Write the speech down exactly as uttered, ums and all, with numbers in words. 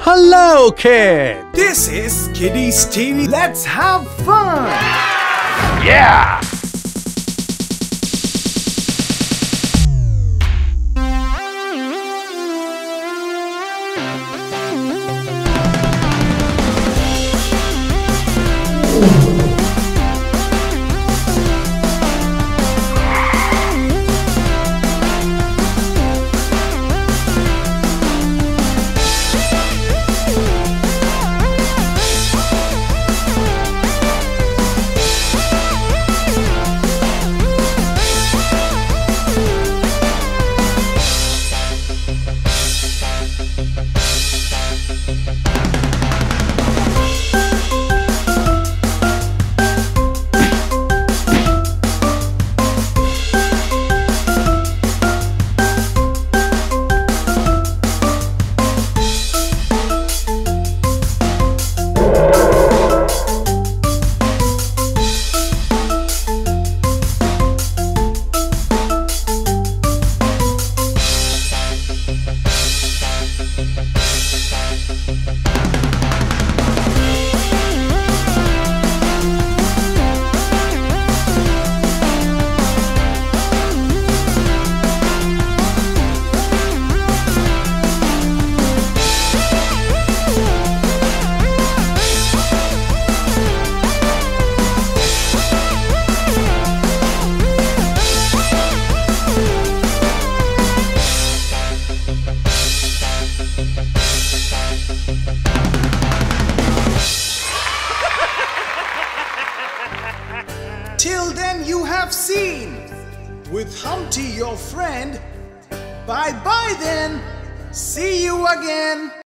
Hello, kid! This is Kiddiestv. Let's have fun! Yeah! Till then you have seen with Humpty your friend. Bye bye then. See you again.